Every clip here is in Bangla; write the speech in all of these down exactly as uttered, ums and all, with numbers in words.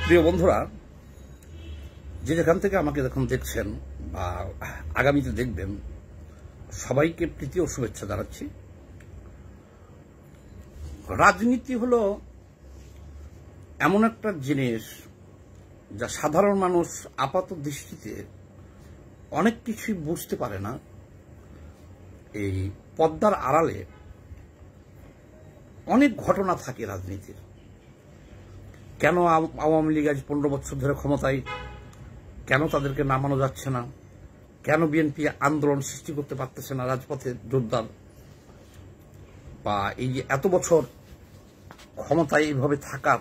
প্রিয় বন্ধুরা, যে যেখান থেকে আমাকে এখন দেখছেন বা আগামীতে দেখবেন, সবাইকে প্রীতি ও শুভেচ্ছা জানাচ্ছি। রাজনীতি হলো এমন একটা জিনিস যা সাধারণ মানুষ আপাত দৃষ্টিতে অনেক কিছুই বুঝতে পারে না। এই পর্দার আড়ালে অনেক ঘটনা থাকে রাজনীতির। কেন আওয়ামী লীগ আজ পনেরো বছর ধরে ক্ষমতায়, কেন তাদেরকে নামানো যাচ্ছে না, কেন বিএনপি আন্দোলন সৃষ্টি করতে পারতেছে না রাজপথে জোরদার, বা এই যে এত বছর ক্ষমতায় এইভাবে থাকার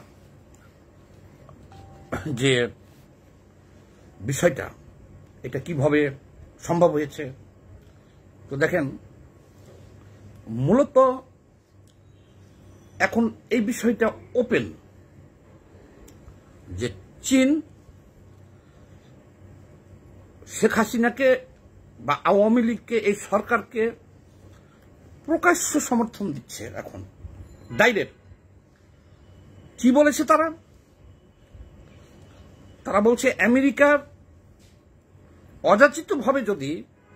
যে বিষয়টা, এটা কিভাবে সম্ভব হয়েছে। তো দেখেন, মূলত এখন এই বিষয়টা ওপেন যে চীন শেখ হাসিনাকে বা আওয়ামী লীগকে, এই সরকারকে প্রকাশ্য সমর্থন দিচ্ছে। এখন ডাইরেক্ট কি বলেছে তারা? তারা বলছে আমেরিকার অযাচিতভাবে যদি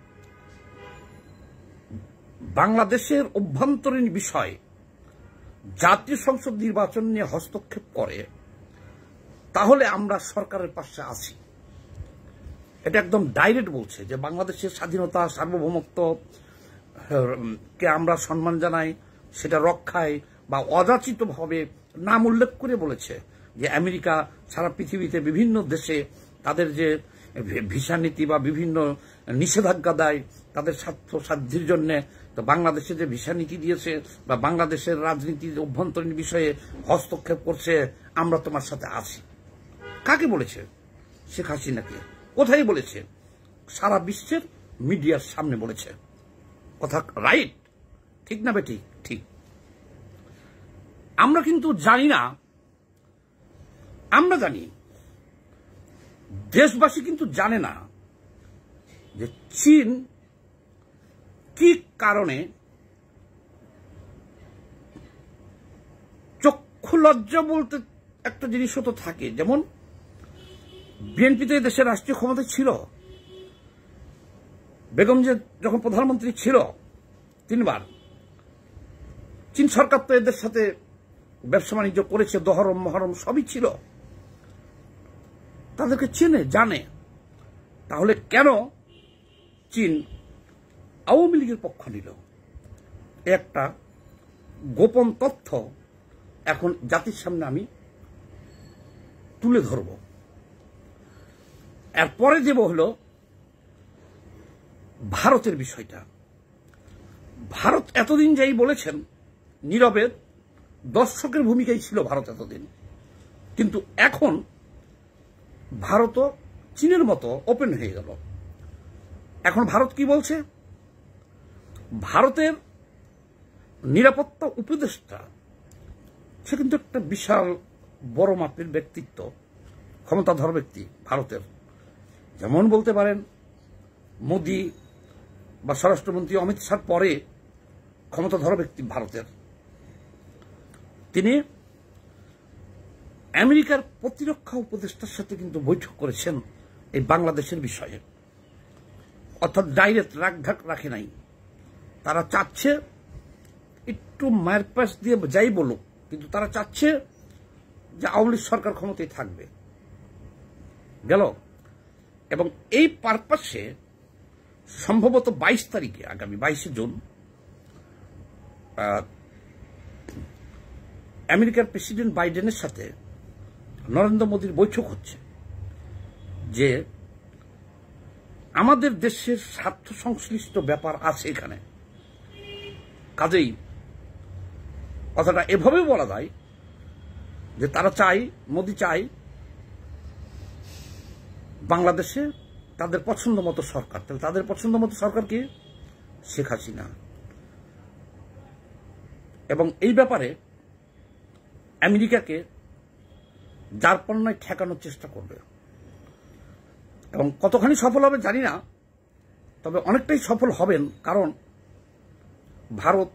বাংলাদেশের অভ্যন্তরীণ বিষয়, জাতীয় সংসদ নির্বাচন নিয়ে হস্তক্ষেপ করে, তাহলে আমরা সরকারের পাশে আছি। এটা একদম ডাইরেক্ট বলছে যে বাংলাদেশের স্বাধীনতা, সার্বভৌমত্ব কে আমরা সম্মান জানাই, সেটা রক্ষায়, বা অযাচিতভাবে নাম উল্লেখ করে বলেছে যে আমেরিকা সারা পৃথিবীতে বিভিন্ন দেশে তাদের যে ভিসা নীতি বা বিভিন্ন নিষেধাজ্ঞা দেয় তাদের স্বার্থ সাধ্যের জন্য, তো বাংলাদেশে যে ভিসা নীতি দিয়েছে বা বাংলাদেশের রাজনীতির অভ্যন্তরীণ বিষয়ে হস্তক্ষেপ করছে, আমরা তোমার সাথে আছি। কাকে বলেছে? শেখ হাসিনাকে। কোথায় বলেছে? সারা বিশ্বের মিডিয়ার সামনে বলেছে। কথা রাইট, ঠিক না বেটি? ঠিক। আমরা কিন্তু জানি না, আমরা জানি, দেশবাসী কিন্তু জানে না যে চীন কি কারণে চক্ষু লজ্জা বলতে একটা জিনিসও তো থাকে। যেমন বিএনপিতে দেশের রাষ্ট্রীয় ক্ষমতায় ছিল, বেগম যে যখন প্রধানমন্ত্রী ছিল তিনবার, চীন সরকার তো এদের সাথে ব্যবসা বাণিজ্য করেছে, দহরম মহরম সবই ছিল, তাদেরকে চেনে জানে। তাহলে কেন চীন আওয়ামী লীগের পক্ষ নিল? একটা গোপন তথ্য এখন জাতির সামনে আমি তুলে ধরব। এরপরে দেব হলো ভারতের বিষয়টা। ভারত এতদিন যাই বলেছেন, নীরবে দর্শকের ভূমিকাই ছিল ভারত এতদিন, কিন্তু এখন ভারতও চীনের মতো ওপেন হয়ে গেল। এখন ভারত কি বলছে? ভারতের নিরাপত্তা উপদেষ্টা, সে কিন্তু একটা বিশাল বড় মাপের ব্যক্তিত্ব, ক্ষমতাধর ব্যক্তি ভারতের। যেমন বলতে পারেন মোদি বা স্বরাষ্ট্রমন্ত্রী অমিত শাহর পরে ক্ষমতাধর ব্যক্তি ভারতের। তিনি আমেরিকার প্রতিরক্ষা উপদেষ্টার সাথে কিন্তু বৈঠক করেছেন এই বাংলাদেশের বিষয়ে। অর্থাৎ ডাইরেক্ট রাগঢাক রাখে নাই। তারা চাচ্ছে একটু মায়ের পাশ দিয়ে যাই বলুক, কিন্তু তারা চাচ্ছে যে আওয়ামী লীগ সরকার ক্ষমতায় থাকবে। গেল। এবং এই পারপাসে সম্ভবত বাইশ তারিখে, আগামী বাইশে জুন, আমেরিকার প্রেসিডেন্ট বাইডেনের সাথে নরেন্দ্র মোদীর বৈঠক হচ্ছে, যে আমাদের দেশের স্বার্থ সংশ্লিষ্ট ব্যাপার আছে এখানে। কাজেই কথাটা এভাবে বলা যায় যে তারা চাই, মোদী চাই বাংলাদেশে তাদের পছন্দ মতো সরকার। তাহলে তাদের পছন্দ মতো সরকার কি? শেখ হাসিনা। এবং এই ব্যাপারে আমেরিকাকে যার পণ্যায় ঠেকানোর চেষ্টা করবে। এবং কতখানি সফল হবে জানি না, তবে অনেকটাই সফল হবেন। কারণ ভারত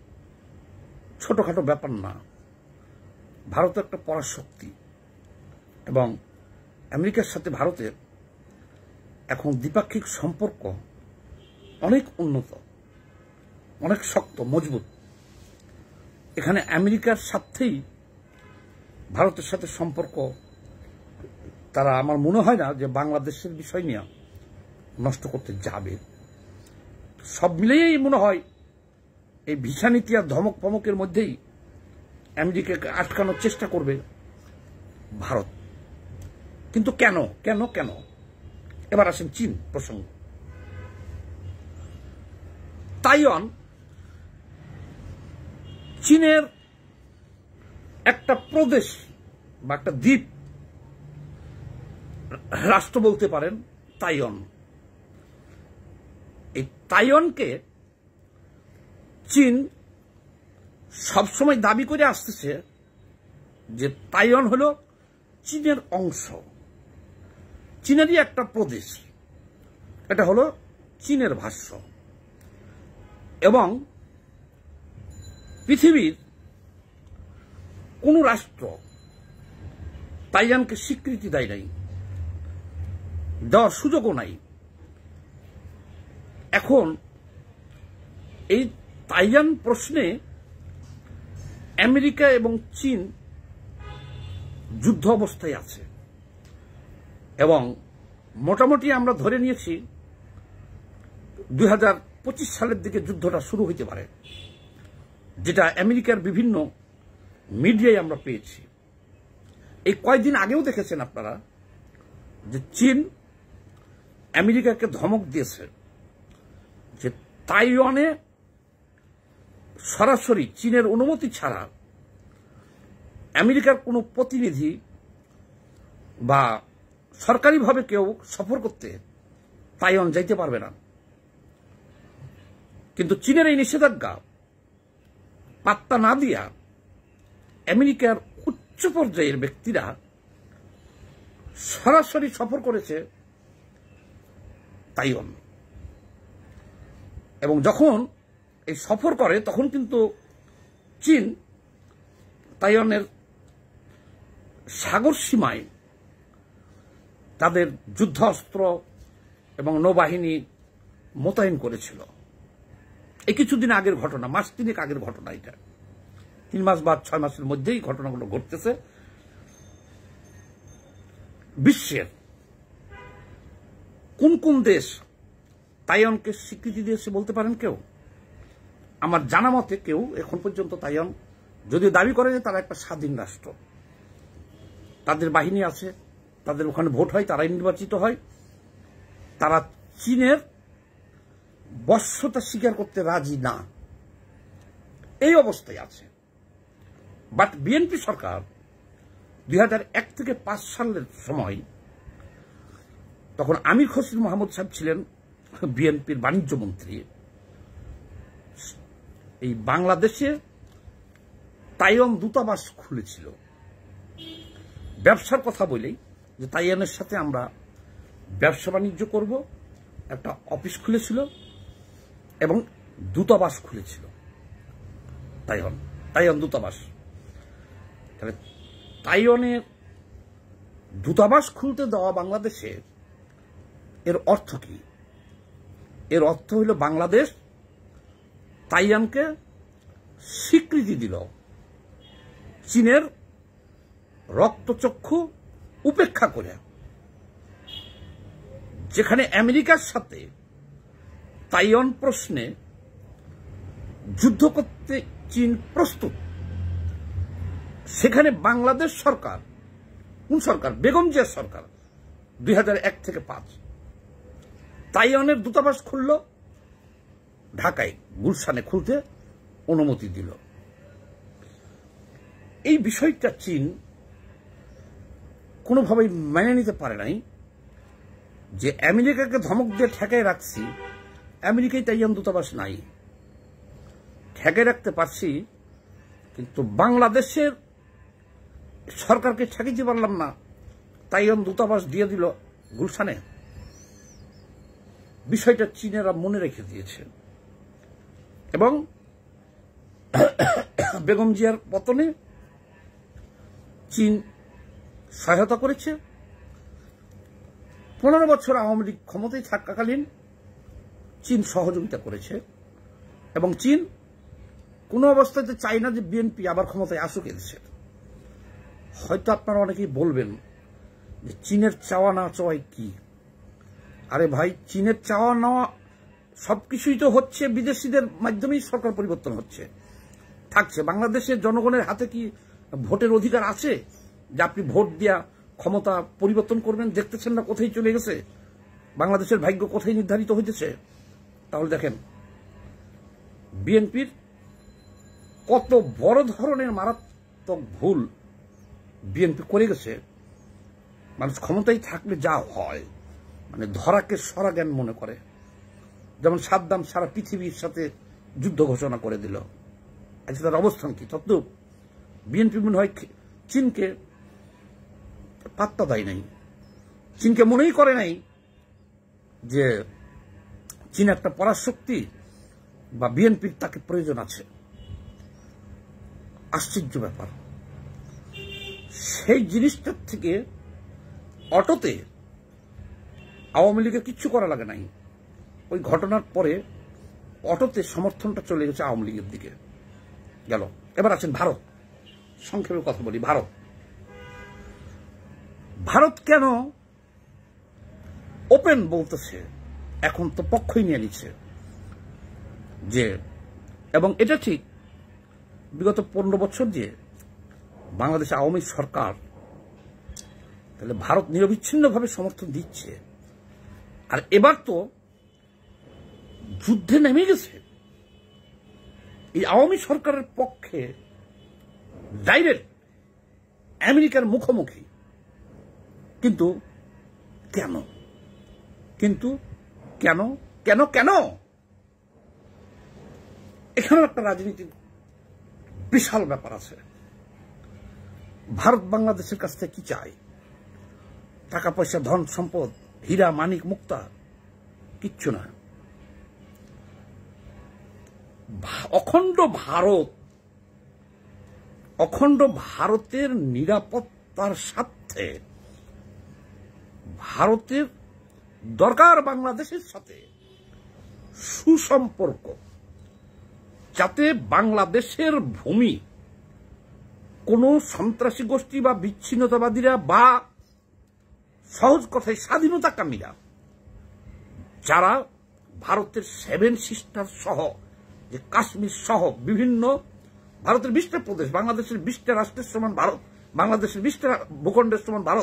ছোটখাটো ব্যাপার না, ভারত একটা পরাশক্তি। এবং আমেরিকার সাথে ভারতের এখন দ্বিপাক্ষিক সম্পর্ক অনেক উন্নত, অনেক শক্ত, মজবুত। এখানে আমেরিকার সাথেই ভারতের সাথে সম্পর্ক তারা, আমার মনে হয় না যে বাংলাদেশের বিষয় নিয়ে নষ্ট করতে যাবে। সব মিলিয়েই মনে হয় এই ভিসা নীতি আর ধমক ফমকের মধ্যেই আমেরিকাকে আটকানোর চেষ্টা করবে ভারত। কিন্তু কেন কেন কেন এবার আসেন চীন প্রসঙ্গ। তাইওয়ান চীনের একটা প্রদেশ বা একটা দ্বীপ রাষ্ট্র বলতে পারেন তাইওয়ান। এই তাইওয়ানকে চীন সবসময় দাবি করে আসতেছে যে তাইওয়ান হলো চীনের অংশ, চীনেরই একটা প্রদেশ। এটা হলো চীনের ভাষ্য। এবং পৃথিবীর কোন রাষ্ট্র তাইওয়ানকে স্বীকৃতি দেয় নাই, দেওয়ার সুযোগও নাই। এখন এই তাইওয়ান প্রশ্নে আমেরিকা এবং চীন যুদ্ধ অবস্থায় আছে এবং মোটামুটি আমরা ধরে নিয়েছি দুই হাজার পঁচিশ সালের দিকে যুদ্ধটা শুরু হইতে পারে, যেটা আমেরিকার বিভিন্ন মিডিয়ায় আমরা পেয়েছি। এই কয়েকদিন আগেও দেখেছেন আপনারা যে চীন আমেরিকাকে ধমক দিয়েছে যে তাইওয়ানে সরাসরি চীনের অনুমতি ছাড়া আমেরিকার কোনো প্রতিনিধি বা সরকারিভাবে কেউ সফর করতে তাইওয়ান যাইতে পারবে না। কিন্তু চীনের এই নিষেধাজ্ঞা পাত্তা না দিয়া আমেরিকার উচ্চ পর্যায়ের ব্যক্তিরা সরাসরি সফর করেছে তাইওয়ান। এবং যখন এই সফর করে তখন কিন্তু চীন তাইওয়ানের সাগর সীমায় তাদের যুদ্ধাস্ত্র এবং নৌবাহিনী মোতায়েন করেছিল। এই কিছুদিন আগের ঘটনা, মাস তিনেক আগের ঘটনা। এটা তিন মাস বা ছয় মাসের মধ্যেই ঘটনাগুলো ঘটতেছে। বিশ্বের কোন কোন দেশ তাইওয়ানকে স্বীকৃতি দিয়েছে বলতে পারেন কেউ? আমার জানা মতে কেউ এখন পর্যন্ত তাইওয়ান, যদিও দাবি করে যে তারা একটা স্বাধীন রাষ্ট্র, তাদের বাহিনী আছে, তাদের ওখানে ভোট হয়, তারাই নির্বাচিত হয়, তারা চীনের বশ্যতা স্বীকার করতে রাজি না, এই অবস্থায় আছে। বাট বিএনপি সরকার দুই হাজার এক থেকে পাঁচ সালের সময়, তখন আমির খসরু মাহমুদ সাহেব ছিলেন বিএনপির বাণিজ্য মন্ত্রী, এই বাংলাদেশে তাইওয়ান দূতাবাস খুলেছিল ব্যবসার কথা বলেই, যে তাইওয়ানের সাথে আমরা ব্যবসা বাণিজ্য করব। একটা অফিস খুলেছিল এবং দূতাবাস খুলেছিল তাইওয়ান, তাইওয়ান দূতাবাস। তাহলে তাইওয়ানের দূতাবাস খুলতে দেওয়া বাংলাদেশে এর অর্থ কি? এর অর্থ হইল বাংলাদেশ তাইওয়ানকে স্বীকৃতি দিল, চীনের রক্তচক্ষু উপেক্ষা করে। যেখানে আমেরিকার সাথে তাইওয়ান প্রশ্নে যুদ্ধ করতে চীন প্রস্তুত, সেখানে বাংলাদেশ সরকার, কোন সরকার? বেগম জিয়ার সরকার দুই হাজার এক থেকে পাঁচ তাইওয়ানের দূতাবাস খুলল, ঢাকায় গুলশানে খুলতে অনুমতি দিল। এই বিষয়টা চীন কোনোভাবেই মেনে নিতে পারে নাই যে আমেরিকাকে ধমক দিয়ে ঠেকায় রাখছি, আমেরিকায় তাইওয়ান দূতাবাস নাই, ঠেকায় রাখতে পারছি, কিন্তু বাংলাদেশের সরকারকে ঠেকাইতে পারলাম না, তাইওয়ান দূতাবাস দিয়ে দিল গুলশানে। বিষয়টা চীনেরা মনে রেখে দিয়েছে এবং বেগম জিয়ার পতনে চীন সহায়তা করেছে। পনেরো বছর আওয়ামী লীগ ক্ষমতায় থাকাকালীন চীন সহযোগিতা করেছে এবং চীন কোনো অবস্থাতে চায় না যে বিএনপি আবার ক্ষমতায় আসুক এদেশে। হয়তো আপনারা অনেকেই বলবেন যে চীনের চাওয়া না চাওয়াই কি? আরে ভাই, চীনের চাওয়া নেওয়া সবকিছুই তো হচ্ছে বিদেশিদের মাধ্যমেই সরকার পরিবর্তন হচ্ছে, থাকছে। বাংলাদেশের জনগণের হাতে কি ভোটের অধিকার আছে যে আপনি ভোট দিয়া ক্ষমতা পরিবর্তন করবেন? দেখতেছেন না কোথায় চলে গেছে, বাংলাদেশের ভাগ্য কোথায় নির্ধারিত হইতেছে। তাহলে দেখেন বিএনপির কত বড় ধরনের মারাত্মক ভুল বিএনপি করে গেছে। মানুষ ক্ষমতায় থাকলে যা হয়, মানে ধরাকে সরা জ্ঞান মনে করে। যেমন সাদ্দাম সারা পৃথিবীর সাথে যুদ্ধ ঘোষণা করে দিল, আজকে তার অবস্থান কি? তদ্রুপ বিএনপি মনে হয় চীনকে পাত্তা দেয় নাই, চীনকে মনেই করে নাই যে চীন একটা পরাশক্তি বা বিএনপির তাকে প্রয়োজন আছে। আশ্চর্য ব্যাপার। সেই জিনিসটার থেকে অটোতে আওয়ামী লীগের কিচ্ছু করা লাগে নাই। ওই ঘটনার পরে অটোতে সমর্থনটা চলে গেছে আওয়ামী লীগের দিকে গেল। এবার আছেন ভারত। সংক্ষেপে কথা বলি। ভারত ভারত কেন ওপেন বলতেছে? এখন তো পক্ষই নিয়ে নিচ্ছে যে, এবং এটা ঠিক, বিগত পনেরো বছর যে বাংলাদেশে আওয়ামী সরকার, তাহলে ভারত নিরবিচ্ছিন্নভাবে সমর্থন দিচ্ছে। আর এবার তো যুদ্ধে নেমে গেছে এই আওয়ামী সরকারের পক্ষে, ডাইরেক্ট আমেরিকার মুখোমুখি। কিন্তু কেন? কিন্তু কেন কেন কেন এখানেও একটা রাজনীতির বিশাল ব্যাপার আছে। ভারত বাংলাদেশের কাছ থেকে কি চায়? টাকা পয়সা, ধন সম্পদ, হীরা মানিক মুক্তা? কিচ্ছু না। অখণ্ড ভারত, অখণ্ড ভারতের নিরাপত্তার স্বার্থে ভারতের দরকার বাংলাদেশের সাথে সুসম্পর্ক, যাতে বাংলাদেশের ভূমি কোন সন্ত্রাসী গোষ্ঠী বা বিচ্ছিন্নতাবাদীরা বা সহজ কথায় স্বাধীনতাকামীরা, যারা ভারতের সেভেন সিস্টার সহ, যে কাশ্মীর সহ বিভিন্ন ভারতের বিশটা প্রদেশ, বাংলাদেশের বিশটা রাষ্ট্রের সমান ভারত, বাংলাদেশের বিশটা ভূখণ্ডের সমান ভারত,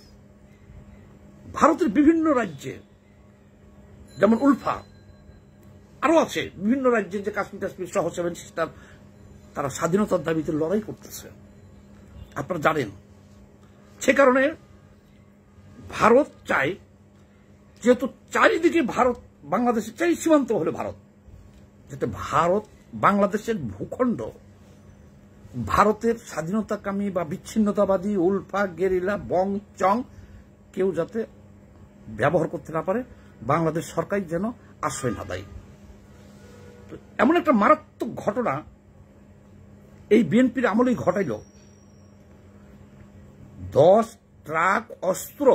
ভারতের বিভিন্ন রাজ্যে যেমন উলফা, আরো আছে বিভিন্ন রাজ্যে যে কাশ্মীর কাশ্মীর সহ সেভেন সিস্টার, তারা স্বাধীনতার দাবিতে লড়াই করতেছে, আপনারা জানেন। সে কারণে ভারত চায়, যেহেতু চারিদিকে ভারত, বাংলাদেশের চারি সীমান্ত হলে ভারত, যাতে ভারত বাংলাদেশের ভূখণ্ড ভারতের স্বাধীনতাকামী বা বিচ্ছিন্নতাবাদী উলফা, গেরিলা, বং, চং কেউ যাতে ব্যবহার করতে না পারে, বাংলাদেশ সরকার যেন আশ্রয় না দেয়। এমন একটা মারাত্মক ঘটনা এই বিএনপির আমলেই ঘটাইল। দশ ট্রাক অস্ত্র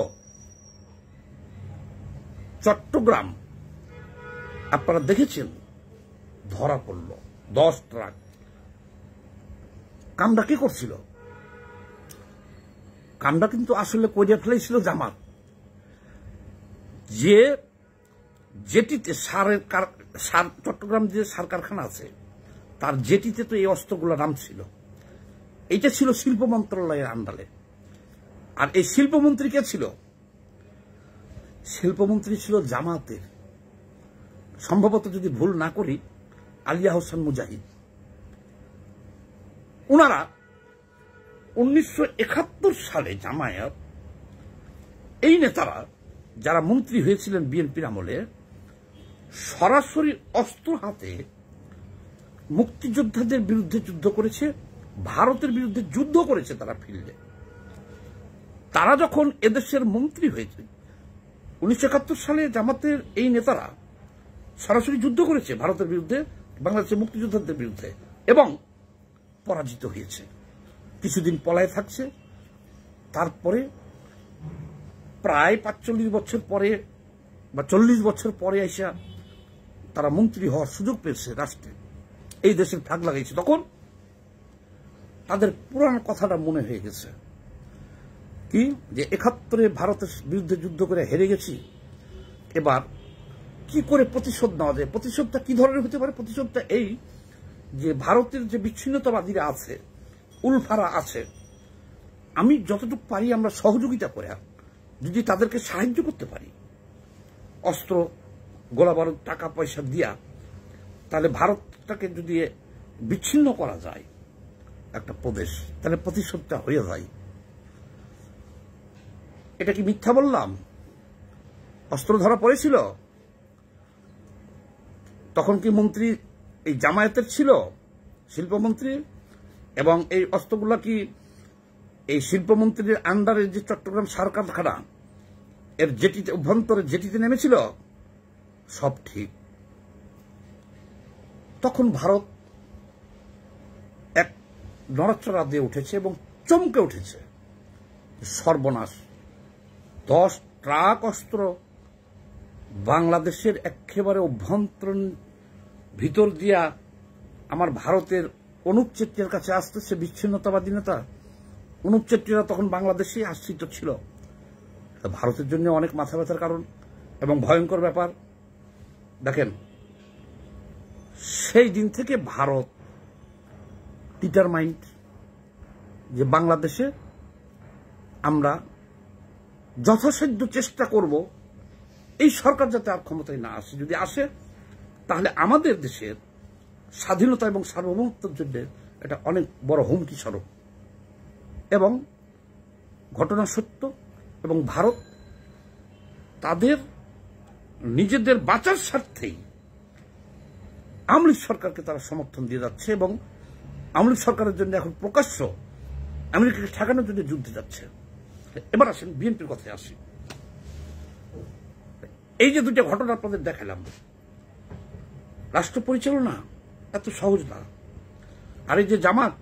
চট্টগ্রাম, আপনারা দেখেছেন, ধরা পড়ল দশ ট্রাক। কামটা কি করছিল? কামটা কিন্তু আসলে করিয়া ফেলেছিল জামাত। যে জেটিতে সারের সার, চট্টগ্রাম যে সার কারখানা আছে, তার জেটিতে তো এই অস্ত্রগুলো নামছিল। এইটা ছিল শিল্প মন্ত্রণালয়ের আন্ডারে। আর এই শিল্পমন্ত্রী কে ছিল? শিল্পমন্ত্রী ছিল জামাতের, সম্ভবত যদি ভুল না করি আলিয়া হোসেন মুজাহিদ। ওনারা উনিশশো একাত্তর সালে জামায়াত, এই নেতারা যারা মন্ত্রী হয়েছিলেন বিএনপির আমলে, সরাসরি অস্ত্র হাতে মুক্তিযোদ্ধাদের বিরুদ্ধে যুদ্ধ করেছে, ভারতের বিরুদ্ধে যুদ্ধ করেছে তারা ফিল্ডে। তারা যখন এদেশের মন্ত্রী হয়েছে উনিশশো একাত্তর সালে, জামাতের এই নেতারা সরাসরি যুদ্ধ করেছে ভারতের বিরুদ্ধে, বাংলাদেশের মুক্তিযোদ্ধাদের বিরুদ্ধে, এবং পরাজিত হয়েছে। কিছুদিন পলায়ে থাকছে, তারপরে প্রায় পাঁচচল্লিশ বছর পরে বা চল্লিশ বছর পরে আইসা তারা মন্ত্রী হওয়ার সুযোগ পেয়েছে রাষ্ট্রে, এই দেশের ফ্ল্যাগ লাগাইছে, তখন তাদের পুরান কথাটা মনে হয়ে গেছে কি যে একাত্তরে ভারতের বিরুদ্ধে যুদ্ধ করে হেরে গেছি, এবার কি করে প্রতিশোধ নেওয়া যায়। প্রতিশোধটা কি ধরনের হতে পারে? প্রতিশোধটা এই যে ভারতের যে বিচ্ছিন্নতাবাদীরা আছে, উলফারা আছে, আমি যতটুকু পারি আমরা সহযোগিতা করে যদি তাদেরকে সাহায্য করতে পারি, অস্ত্র গোলা বারুদ টাকা পয়সা দিয়া, তাহলে ভারতটাকে যদি বিচ্ছিন্ন করা যায় একটা প্রদেশ, তাহলে প্রতিশোধটা হয়ে যায়। এটা কি মিথ্যা বললাম? অস্ত্র ধরা পড়েছিল, তখন কি মন্ত্রী এই জামায়াতের ছিল, শিল্পমন্ত্রী, এবং এই অস্ত্রগুলা কি এই শিল্পমন্ত্রীর আন্ডারে যে চট্টগ্রাম সার কারখানা এর জেটিতে অভ্যন্তরে জেটিতে নেমেছিল? সব ঠিক। তখন ভারত এক নড়াচড়া দিয়ে উঠেছে এবং চমকে উঠেছে, সর্বনাশ, দশ ট্রাক অস্ত্র বাংলাদেশের একেবারে অভ্যন্তরীণ ভিতর দিয়া আমার ভারতের অনুপ চেট্টির কাছে আসতেছে বিচ্ছিন্নতাবাদী নেতা। অনুপ চেট্টিরা তখন বাংলাদেশে আশ্রিত ছিল। ভারতের জন্য অনেক মাথা ব্যথার কারণ এবং ভয়ঙ্কর ব্যাপার। দেখেন, সেই দিন থেকে ভারত ডিটারমাইন্ড যে বাংলাদেশে আমরা যথাসাধ্য চেষ্টা করব এই সরকার যাতে আর ক্ষমতায় না আসে, যদি আসে তাহলে আমাদের দেশের স্বাধীনতা এবং সার্বভৌমত্বের জন্য এটা অনেক বড় হুমকি স্বরূপ। এবং ঘটনা সত্য, এবং ভারত তাদের নিজেদের বাঁচার স্বার্থেই আওয়ামী লীগ সরকারকে তারা সমর্থন দিয়ে যাচ্ছে, এবং আওয়ামী লীগ সরকারের জন্য এখন প্রকাশ্য আমেরিকাকে ঠেকানোর জন্য যুদ্ধে যাচ্ছে। এবার আসেন বিএনপির কথায় আসি। এই যে দুইটা ঘটনা আপনাদের দেখালাম, রাষ্ট্র পরিচালনা এত সহজ না। আর এই যে জামাত,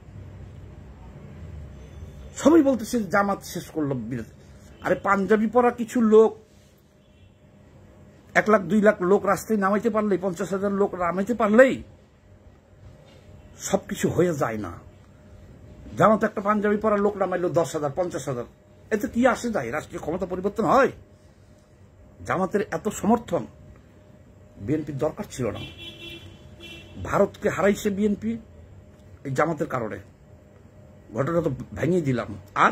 সবাই বলতেছে জামাত শেষ করল। আরে পাঞ্জাবি পরা কিছু লোক, এক লাখ দুই লাখ লোক রাস্তায় নামাইতে পারলেই, পঞ্চাশ হাজার লোক নামাইতে পারলেই সবকিছু হয়ে যায় না। জামাত একটা পাঞ্জাবি পরা লোক নামাইলো দশ হাজার পঞ্চাশ হাজার, এতে কি আসে যায়? রাষ্ট্রীয় ক্ষমতা পরিবর্তন হয়? জামাতের এত সমর্থন বিএনপির দরকার ছিল না। ভারতকে হারাইছে বিএনপি এই জামাতের কারণে, ঘটনা তো ভেঙে দিলাম। আর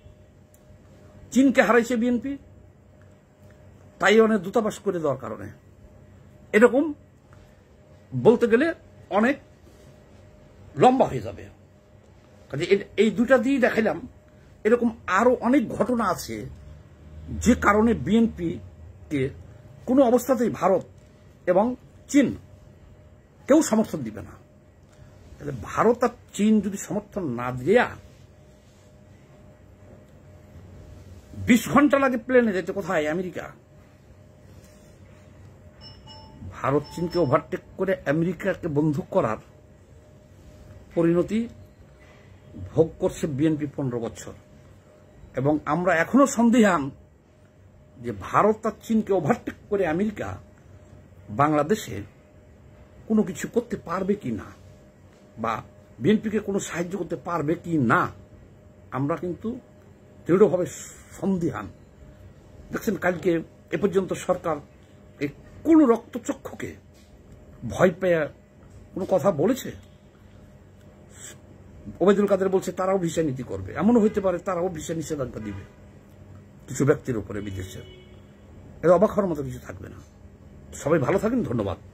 চীনকে হারাইছে বিএনপি তাইওয়ানের দূতাবাস করে দেওয়ার কারণে। এরকম বলতে গেলে অনেক লম্বা হয়ে যাবে। কাজে এই দুটা দিয়ে দেখালাম, এরকম আরো অনেক ঘটনা আছে যে কারণে বিএনপি কে কোনো অবস্থাতেই ভারত এবং চীন কেউ সমর্থন দিবে না। তাহলে ভারত আর চীন যদি সমর্থন না দেয়া, বিশ ঘন্টা লাগে প্লেনে যেতে কোথায়? আমেরিকা। ভারত চীনকে ওভারটেক করে আমেরিকাকে বন্ধু করার পরিণতি ভোগ করছে বিএনপি পনেরো বছর, এবং আমরা এখনো সন্দিহান যে ভারত আর চীনকে ওভারটেক করে আমেরিকা বাংলাদেশে কোনো কিছু করতে পারবে কি না, বা বিএনপিকে কোনো সাহায্য করতে পারবে কি না, আমরা কিন্তু দৃঢ়ভাবে সন্দিহান। দেখছেন, কালকে এ পর্যন্ত সরকার এই কোন রক্তচক্ষুকে ভয় পেয়ে কোনো কথা বলেছে? ওবায়দুল কাদের বলছে তারাও ভিসা নীতি করবে, এমনও হইতে পারে তারাও ভিসা নিষেধাজ্ঞা দিবে কিছু ব্যক্তির উপরে বিদেশে। এটা অবাক হওয়ার মতো কিছু থাকবে না। সবাই ভালো থাকেন, ধন্যবাদ।